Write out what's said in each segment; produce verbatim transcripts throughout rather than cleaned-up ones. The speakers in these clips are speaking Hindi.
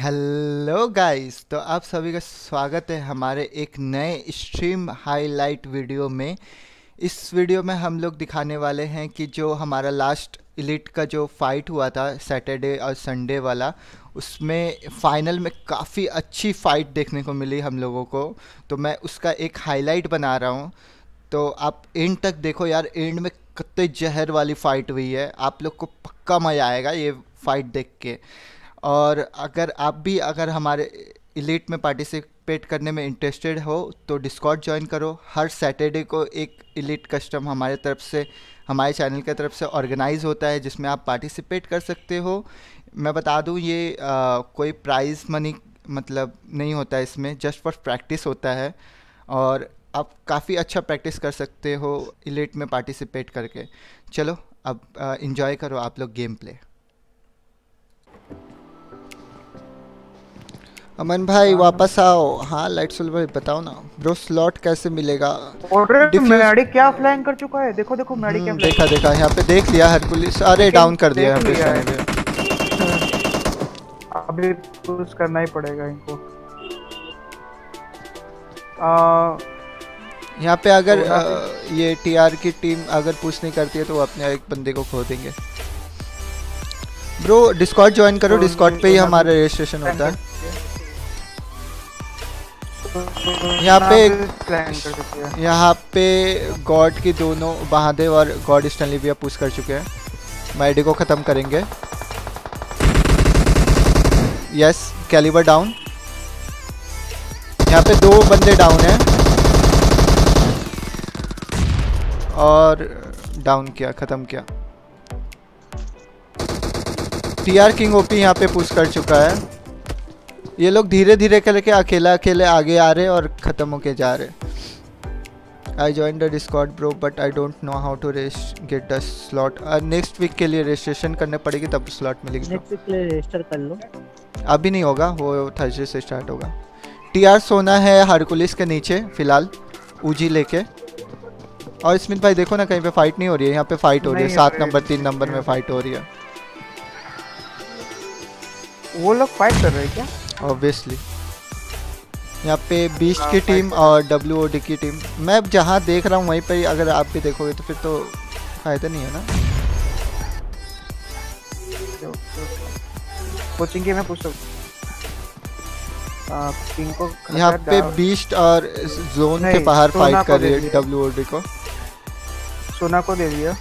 हेलो गाइस, तो आप सभी का स्वागत है हमारे एक नए स्ट्रीम हाईलाइट वीडियो में। इस वीडियो में हम लोग दिखाने वाले हैं कि जो हमारा लास्ट एलिट का जो फाइट हुआ था सैटरडे और संडे वाला, उसमें फाइनल में काफ़ी अच्छी फाइट देखने को मिली हम लोगों को। तो मैं उसका एक हाईलाइट बना रहा हूँ, तो आप एंड तक देखो यार। एंड में कितने जहर वाली फाइट हुई है, आप लोग को पक्का मज़ा आएगा ये फाइट देख के। और अगर आप भी अगर हमारे इलीट में पार्टिसिपेट करने में इंटरेस्टेड हो तो डिस्कॉर्ड ज्वाइन करो। हर सैटरडे को एक इलीट कस्टम हमारे तरफ से, हमारे चैनल की तरफ से ऑर्गेनाइज होता है, जिसमें आप पार्टिसिपेट कर सकते हो। मैं बता दूं, ये आ, कोई प्राइज़ मनी मतलब नहीं होता है इसमें, जस्ट फॉर प्रैक्टिस होता है। और आप काफ़ी अच्छा प्रैक्टिस कर सकते हो इलीट में पार्टिसिपेट करके। चलो अब इंजॉय करो आप लोग गेम प्ले। अमन भाई वापस आओ। हाँ लाइटसुल भाई बताओ ना ब्रो, स्लॉट कैसे मिलेगा? मैडी क्या फ्लैंक कर चुका है, देखो देखो मैडी क्या देखा देखा यहाँ पे देख लिया हरकुलिस। अरे डाउन कर दिया यहाँ पे। अभी पुश करना ही पड़ेगा इनको। यहाँ पे अगर आ, ये टीआर की टीम अगर पुश नहीं करती है तो वो अपने एक बंदे को खो देंगे। ब्रो डिस्कॉर्ड ज्वाइन करो, डिस्कॉर्ड पे ही हमारा रजिस्ट्रेशन होता है। यहाँ पे यहाँ पे गॉड की दोनों महादेव और गॉड स्टैनली भी पुश कर चुके हैं। मैडी को ख़त्म करेंगे। Yes caliber down. यहाँ पे दो बंदे डाउन हैं और डाउन किया, ख़त्म किया। टीआर किंग ओपी यहाँ पे पुश कर चुका है। ये लोग धीरे धीरे करके अकेला अकेले आगे आ रहे और ख़त्म होके जा रहे। I join the Discord bro but I don't know how to get the slot. Next week के लिए रजिस्ट्रेशन करने पड़ेगी तब स्लॉट मिलेगी। नेक्स्ट वीक के लिए रजिस्टर कर लो। अभी नहीं होगा, वो थर्सडे से स्टार्ट होगा। टीआर सोना है हरकुलिस के नीचे फिलहाल ऊजी लेके। और स्मिथ भाई देखो ना कहीं पे फाइट नहीं हो रही है। यहाँ पे फाइट हो रही है, सात नंबर तीन नंबर में फाइट हो रही है। वो लोग फाइट कर रहे हैं क्या? ऑब्वियसली यहाँ पे बीस्ट की टीम और डब्ल्यूओडी की टीम। मैं जहाँ देख रहा हूँ वहीं पर, अगर आप भी देखोगे तो फिर तो फायदा नहीं है ना। कोचिंग के मैं पूछ रहा हूँ यहाँ पे बीस्ट और जोन के बाहर फाइट कर रही है डब्ल्यूओडी को। सोना को दे दिया।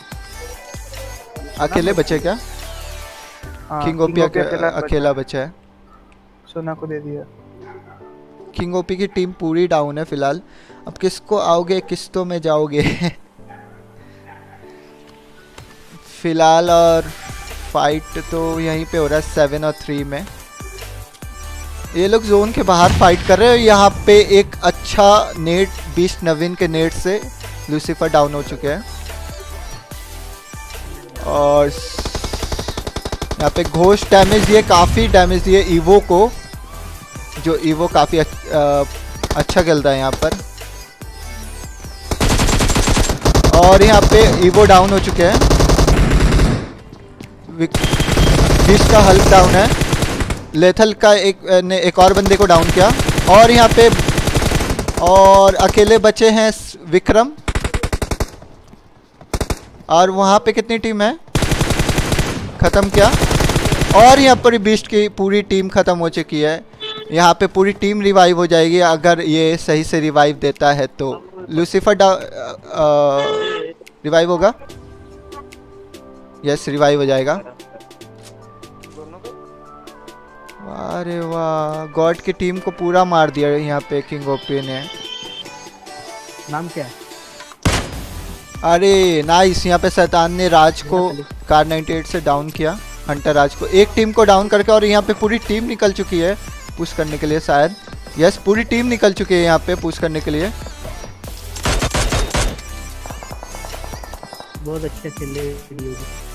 अकेले बचे क्या? किंग ओपी अकेला बचा है। सोना को दे दिया। किंग ओपी की टीम पूरी डाउन है फिलहाल। अब किसको आओगे, किस्तों में जाओगे? फिलहाल और फाइट तो यहीं पे हो रहा है सेवन और थ्री में। ये लोग जोन के बाहर फाइट कर रहे हैं। यहाँ पे एक अच्छा नेट बीस्ट नवीन के नेट से लूसीफर डाउन हो चुके हैं। और यहाँ पे घोस्ट डैमेज दिए, काफ़ी डैमेज दिए ईवो को, जो ईवो काफ़ी अच्छा खेलता है यहाँ पर। और यहाँ पे ईवो डाउन हो चुके हैं। विश का हल्क डाउन है। लेथल का एक ने एक और बंदे को डाउन किया। और यहाँ पे और अकेले बचे हैं विक्रम। और वहाँ पे कितनी टीम है? ख़त्म किया। और यहाँ पर बीस्ट की पूरी टीम ख़त्म हो चुकी है। यहाँ पे पूरी टीम रिवाइव हो जाएगी अगर ये सही से रिवाइव देता है तो। लूसीफर डा रिवाइव होगा। यस रिवाइव हो जाएगा। अरे वाह, गॉड की टीम को पूरा मार दिया यहाँ पे किंग ओपी ने। नाम क्या है? अरे नाइस। यहाँ पे शैतान ने राज को कार नाइंटी एट से डाउन किया। हंटर राज को एक टीम को डाउन करके। और यहाँ पे पूरी टीम निकल चुकी है पुश करने के लिए शायद। यस पूरी टीम निकल चुकी है यहाँ पे पुश करने के लिए। बहुत अच्छे खेल रहे हैं।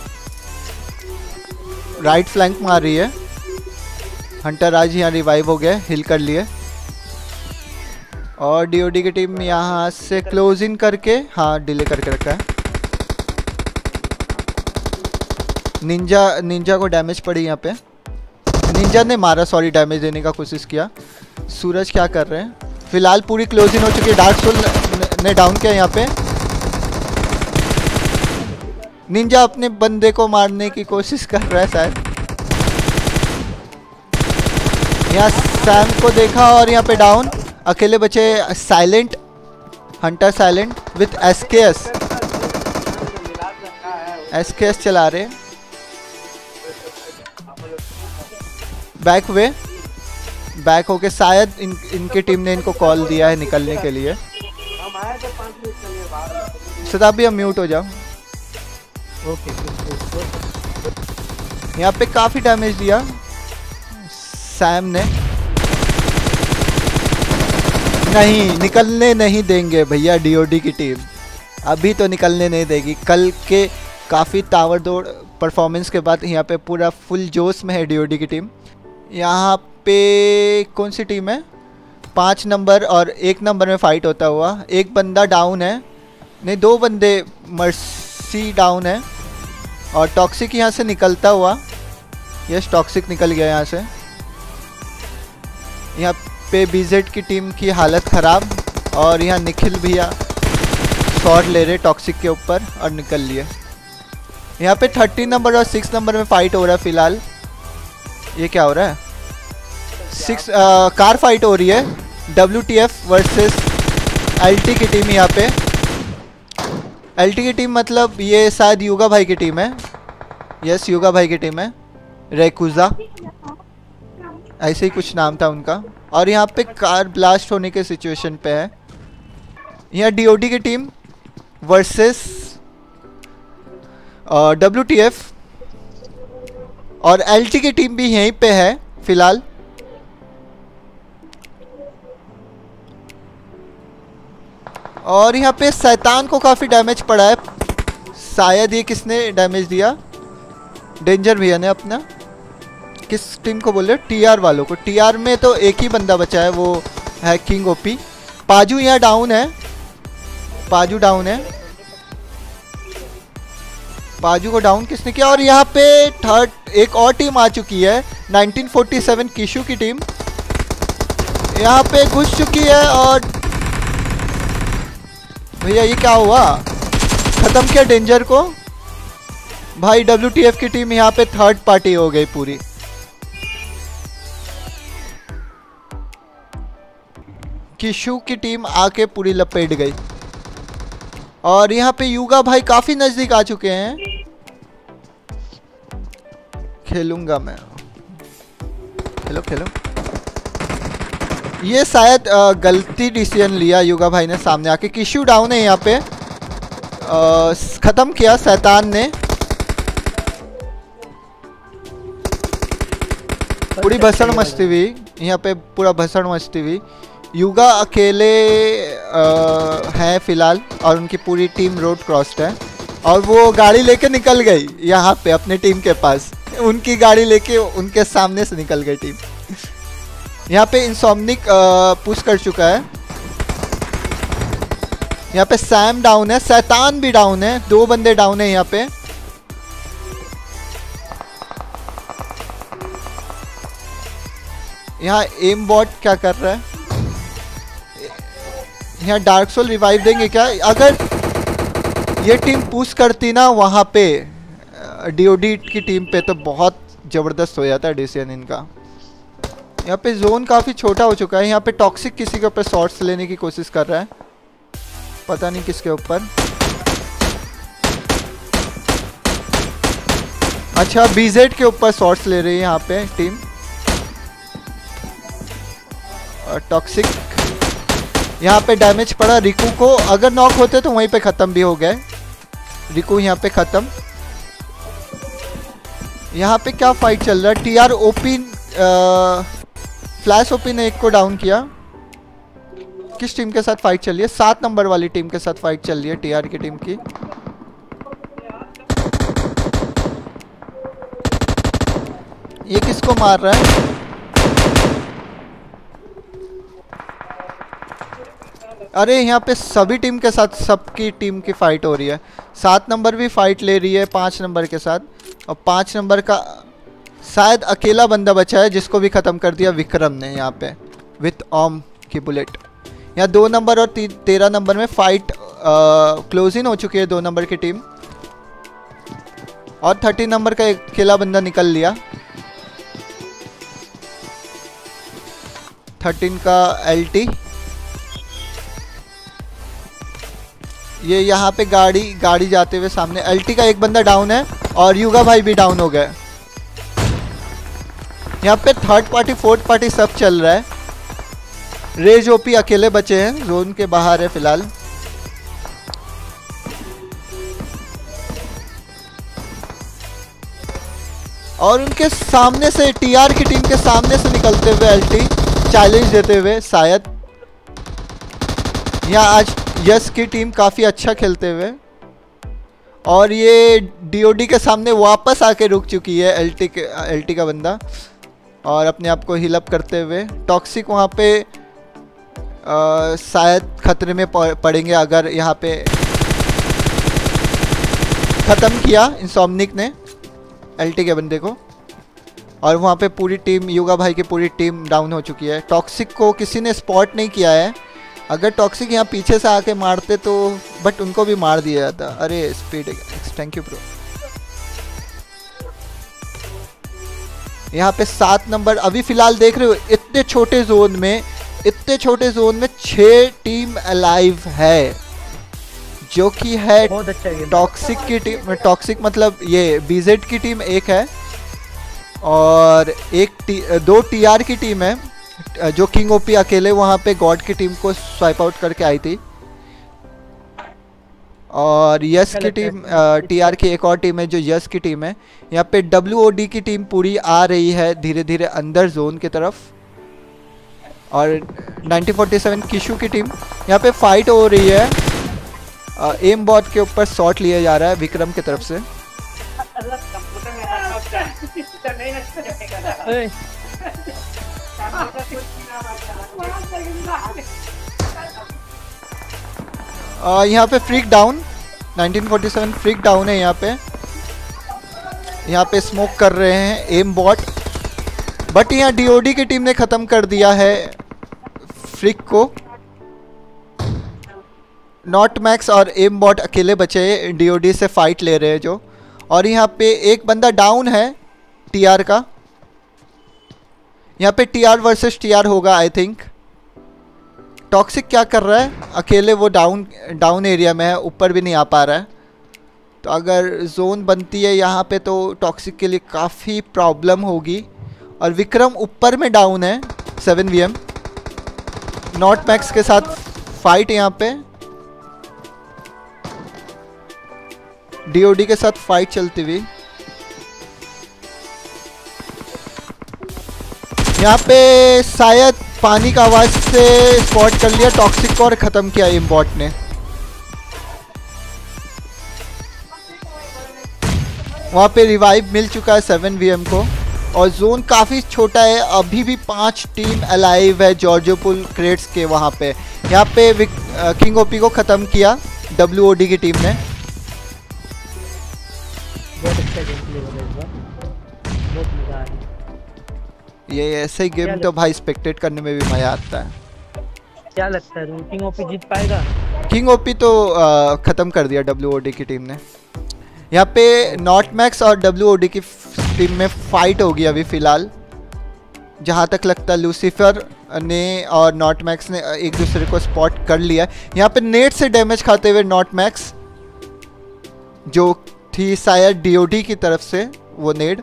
राइट फ्लैंक मार रही है। हंटर राज यहाँ रिवाइव हो गए, हिल कर लिए। और डीओडी की टीम यहाँ से क्लोज इन करके हाँ डिले करके रखा है। निंजा निंजा को डैमेज पड़ी यहाँ पे। निंजा ने मारा, सॉरी, डैमेज देने का कोशिश किया। सूरज क्या कर रहे हैं? फिलहाल पूरी क्लोजिंग हो चुकी है। डार्क सोल ने डाउन किया यहाँ पे। निंजा अपने बंदे को मारने की कोशिश कर रहा है शायद। यहाँ सैम को देखा और यहाँ पे डाउन। अकेले बचे silent, hunter silent with SKS. SKS चला रहे। बैक वे बैक होके शायद इन इनकी टीम ने इनको कॉल दिया है निकलने के लिए। सदा भी हम म्यूट हो जाओ। ओके। यहाँ पे काफी डैमेज दिया सैम ने। नहीं, निकलने नहीं देंगे भैया डीओडी की टीम, अभी तो निकलने नहीं देगी। कल के काफ़ी ताबड़तोड़ परफॉर्मेंस के बाद यहाँ पे पूरा फुल जोश में है डीओडी की टीम। यहाँ पे कौन सी टीम है? पाँच नंबर और एक नंबर में फाइट होता हुआ। एक बंदा डाउन है, नहीं दो बंदे, मर्सी डाउन है और टॉक्सिक यहाँ से निकलता हुआ। यस, टॉक्सिक निकल गया यहाँ से। यहाँ पे बीजेड की टीम की हालत ख़राब और यहाँ निखिल भैया शॉट ले रहे टॉक्सिक के ऊपर और निकल लिए। यहाँ पे थर्टीन नंबर और सिक्स नंबर में फाइट हो रहा है फिलहाल। ये क्या हो रहा है? सिक्स आ, कार फाइट हो रही है। W T F versus L T की टीम। यहाँ पे एल टी की टीम मतलब ये शायद युगा भाई की टीम है। यस, युगा भाई की टीम है। रेकुजा ऐसे ही कुछ नाम था उनका। और यहाँ पे कार ब्लास्ट होने के सिचुएशन पे है। यहाँ डीओडी की team versus W T F और एल टी की टीम भी यहीं पे है फिलहाल। और यहाँ पे शैतान को काफ़ी डैमेज पड़ा है। शायद ये किसने डैमेज दिया? डेंजर भैया ने अपना। किस टीम को बोल रहे हो? टीआर वालों को। टीआर में तो एक ही बंदा बचा है, वो है किंग ओपी। पाजू यहाँ डाउन है। पाजू डाउन है। पाजू को डाउन किसने किया? और यहाँ पे थर्ड एक और टीम आ चुकी है, नाइनटीन फोर्टी सेवन किशु की टीम यहाँ पे घुस चुकी है। और भैया ये क्या हुआ? खत्म किया डेंजर को भाई। डब्ल्यू टी एफ की टीम यहाँ पे थर्ड पार्टी हो गई पूरी। किशु की टीम आके पूरी लपेट गई। और यहाँ पे युगा भाई काफी नजदीक आ चुके हैं। खेलूंगा मैं। खेलो खेलो। ये शायद आ, गलती डिसीजन लिया युगा भाई ने सामने आके। किशु डाउन है यहाँ पे। आ, खत्म किया शैतान ने। पूरी भसड़ मचती हुई यहाँ पे, पूरा भसड़ मचती हुई। युगा अकेले हैं फिलहाल और उनकी पूरी टीम रोड क्रॉस्ड है। और वो गाड़ी लेके निकल गई यहाँ पे अपने टीम के पास। उनकी गाड़ी लेके उनके सामने से निकल गई टीम। यहाँ पे इंसोम्निक पुश कर चुका है। यहाँ पे सैम डाउन है, शैतान भी डाउन है, दो बंदे डाउन है यहाँ पे। यहाँ एम बॉट क्या कर रहा है? यहाँ डार्क सोल रिवाइव देंगे क्या? अगर ये टीम पुश करती ना वहाँ पे डीओडी की टीम पे तो बहुत ज़बरदस्त हो जाता है डिसीजन इनका। यहाँ पे जोन काफ़ी छोटा हो चुका है। यहाँ पे टॉक्सिक किसी के ऊपर शॉट्स लेने की कोशिश कर रहा है, पता नहीं किसके ऊपर। अच्छा, बीजेड के ऊपर शॉट्स ले रही है यहाँ पे टीम। और टॉक्सिक यहाँ पे डैमेज पड़ा रिकू को। अगर नॉक होते तो वहीं पे ख़त्म भी हो गए। रिकू यहाँ पे ख़त्म। यहाँ पे क्या फाइट चल रहा है? टीआर ओपी फ्लैश ओपी ने एक को डाउन किया। किस टीम के साथ फाइट चल रही है? सात नंबर वाली टीम के साथ फाइट चल रही है, टीआर की टीम की। ये किसको मार रहा है? अरे यहाँ पे सभी टीम के साथ सबकी टीम की फाइट हो रही है। सात नंबर भी फाइट ले रही है पाँच नंबर के साथ। और पाँच नंबर का शायद अकेला बंदा बचा है जिसको भी ख़त्म कर दिया विक्रम ने यहाँ पे विथ ओम की बुलेट। यहाँ दो नंबर और तेरह नंबर में फाइट क्लोज इन हो चुकी है दो नंबर की टीम, और थर्टीन नंबर का एक अकेला बंदा निकल लिया। थर्टीन का एलटी, ये यहाँ पे गाड़ी गाड़ी जाते हुए सामने। एलटी का एक बंदा डाउन है और युगा भाई भी डाउन हो गए। यहाँ पे थर्ड पार्टी फोर्थ पार्टी सब चल रहा है। रेज ओपी अकेले बचे हैं, जोन के बाहर है फिलहाल। और उनके सामने से टीआर की टीम के सामने से निकलते हुए एलटी चैलेंज देते हुए शायद यहाँ आज यस की टीम काफ़ी अच्छा खेलते हुए, और ये डीओडी के सामने वापस आके रुक चुकी है एलटी के एलटी का बंदा, और अपने आप को हील अप करते हुए। टॉक्सिक वहाँ पे आ, शायद खतरे में पड़ेंगे अगर यहाँ पे ख़त्म किया इंसोम्निक ने एलटी के बंदे को, और वहाँ पे पूरी टीम युगा भाई की पूरी टीम डाउन हो चुकी है। टॉक्सिक को किसी ने स्पॉट नहीं किया है। अगर टॉक्सिक यहाँ पीछे से आके मारते तो, बट उनको भी मार दिया जाता। अरे स्पीड, थैंक यू ब्रो। यहाँ पे सात नंबर अभी फिलहाल देख रहे हो, इतने छोटे जोन में इतने छोटे जोन में छह टीम अलाइव है, जो कि है टॉक्सिक की टीम। टॉक्सिक मतलब ये बीजेड की टीम एक है, और एक टी, दो टीआर की टीम है जो किंग ओपी अकेले वहाँ पे गॉड की टीम को स्वाइप आउट करके आई थी, और यस की टीम टीआर की एक और टीम है जो यस की टीम है। यहाँ पे डब्ल्यूओडी की टीम पूरी आ रही है धीरे धीरे अंदर जोन की तरफ, और नाइनटीन फोर्टी सेवन किशु की टीम यहाँ पे फाइट हो रही है। एम बॉट के ऊपर शॉट लिया जा रहा है विक्रम की तरफ से। यहाँ पे freak down, nineteen forty seven freak down है। यहाँ पे यहाँ पे स्मोक कर रहे हैं एम बॉट, बट यहाँ डीओडी की टीम ने ख़त्म कर दिया है फ्रीक को। नॉट मैक्स और एम बॉट अकेले बचे डीओडी से फाइट ले रहे हैं जो, और यहाँ पे एक बंदा डाउन है टीआर का। यहाँ पे टीआर वर्सेस टीआर होगा आई थिंक। टॉक्सिक क्या कर रहा है, अकेले वो डाउन डाउन एरिया में है, ऊपर भी नहीं आ पा रहा है। तो अगर जोन बनती है यहाँ पे तो टॉक्सिक के लिए काफ़ी प्रॉब्लम होगी। और विक्रम ऊपर में डाउन है seven V M. Not max के साथ फाइट यहाँ पे, डीओडी के साथ फाइट चलती हुई। यहाँ पे शायद पानी का आवाज से स्पॉट कर लिया टॉक्सिक को और ख़त्म किया इम्बॉट ने। वहाँ पे रिवाइव मिल चुका है सेवन वी एम को, और जोन काफ़ी छोटा है। अभी भी पांच टीम अलाइव है जॉर्जोपुल क्रेट्स के वहाँ पे। यहाँ पे किंग ओपी को ख़त्म किया डब्ल्यूओडी की टीम ने। बहुत अच्छा गेम प्ले हो रहा है इस बार, बहुत मजा आ रहा है। ये ऐसे गेम तो भाई स्पेक्टेट करने में भी मजा आता है। क्या लगता है किंग ओपी जीत पाएगा? किंग ओपी तो आ, खत्म कर दिया डब्ल्यूओडी की टीम ने। यहाँ पे नॉट मैक्स और डब्ल्यूओडी की टीम में फाइट होगी अभी फिलहाल। जहाँ तक लगता है लूसीफर ने और नॉट मैक्स ने एक दूसरे को स्पॉट कर लिया। यहाँ पे नेट से डैमेज खाते हुए नॉट मैक्स, जो थी शायद डीओडी की तरफ से वो नेड।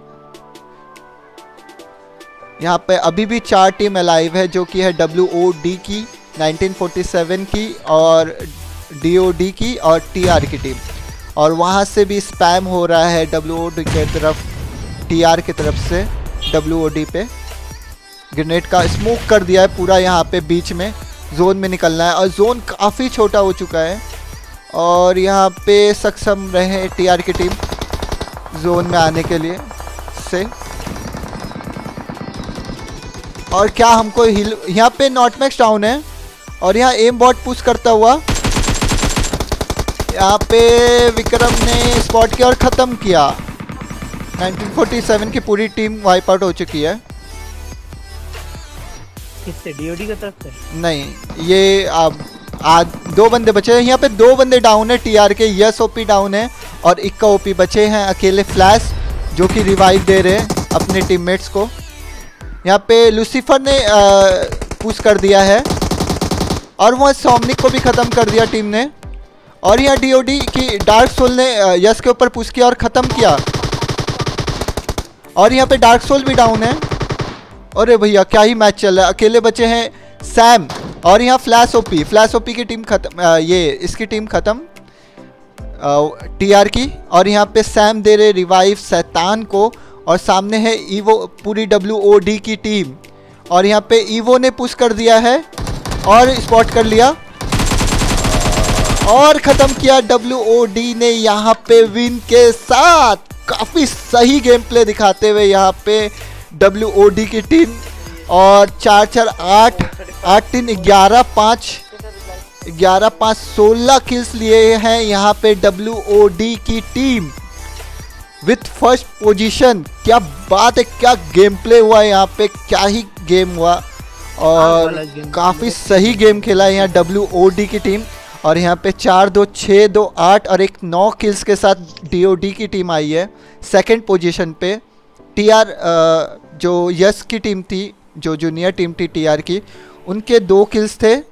यहाँ पे अभी भी चार टीम अलाइव है, जो कि है डब्ल्यूओडी की, नाइनटीन फोर्टी सेवन की, और डीओडी की और टीआर की टीम। और वहाँ से भी स्पैम हो रहा है डब्ल्यूओडी की तरफ, टीआर की तरफ से डब्ल्यूओडी पे। ग्रेनेड का स्मोक कर दिया है पूरा यहाँ पे बीच में, जोन में निकलना है, और जोन काफ़ी छोटा हो चुका है। और यहाँ पे सक्षम रहे टीआर की टीम जोन में आने के लिए से। और क्या हमको हिल, यहाँ पे नॉट मैक्स डाउन है, और यहाँ एम बॉट पुश करता हुआ यहाँ पे विक्रम ने स्पॉट किया और ख़त्म किया। नाइनटीन फोर्टी सेवन की पूरी टीम वाइप आउट हो चुकी है। किससे? डीओडी की तरफ से? नहीं, ये अब आज दो बंदे बचे हैं यहाँ पे, दो बंदे डाउन है टीआर के। यस ओपी डाउन है और इक्का ओपी बचे हैं अकेले। फ्लैश जो कि रिवाइव दे रहे हैं अपने टीममेट्स को। यहाँ पे लूसीफर ने पुश कर दिया है और वह सोमनिक को भी ख़त्म कर दिया टीम ने। और यहाँ डीओडी की डार्क सोल ने यस के ऊपर पुश किया और ख़त्म किया। और यहाँ पे डार्क सोल भी डाउन है। अरे भैया क्या ही मैच चल रहा है। अकेले बचे हैं सैम और यहाँ फ्लैश ओपी। फ्लैश ओपी की टीम खत्म, ये इसकी टीम खत्म टीआर की। और यहाँ पे सैम दे रहे रिवाइव शैतान को। और सामने है ईवो, पूरी डब्ल्यू ओ डी की टीम। और यहाँ पे ईवो ने पुश कर दिया है और स्पॉट कर लिया और ख़त्म किया डब्ल्यू ओ डी ने यहाँ पे विन के साथ। काफ़ी सही गेम प्ले दिखाते हुए यहाँ पे डब्ल्यू ओ डी की टीम। और चार चार आठ आठ तीन ग्यारह पाँच ग्यारह पाँच सोलह किल्स लिए हैं यहाँ पे डब्ल्यू ओ डी की टीम विथ फर्स्ट पोजीशन। क्या बात है, क्या गेम प्ले हुआ है यहाँ पे, क्या ही गेम हुआ। और काफ़ी सही गेम खेला है यहाँ डब्ल्यू ओ डी की टीम। और यहाँ पे चार दो छः दो आठ और एक नौ किल्स के साथ डी ओ डी की टीम आई है सेकंड पोजीशन पे। टीआर जो यस की टीम थी, जो जूनियर टीम थी टीआर की, उनके दो किल्स थे